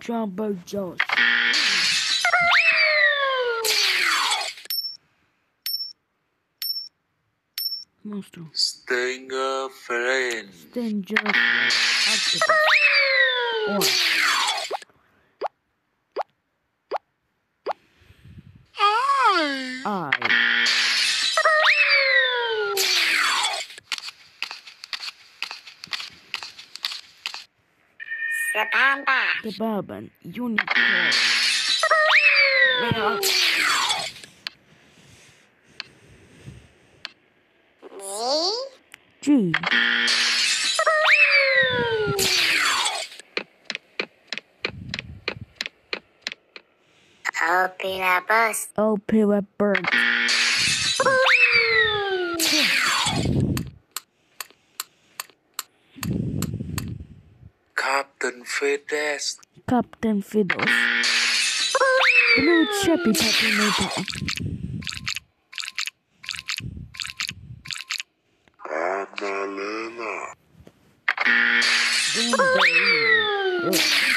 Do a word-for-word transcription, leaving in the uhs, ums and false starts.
Jumbo Josh. Monstro. Stinger friend. Stinger friend. Octopus. Orange. I. The Banban. The Banban. Unicorn. G. G. Opera bus. Opera bird. Captain Fedes. Captain Fiddles. Blue Chappy Pappy Neighbor. Annalena. Banban.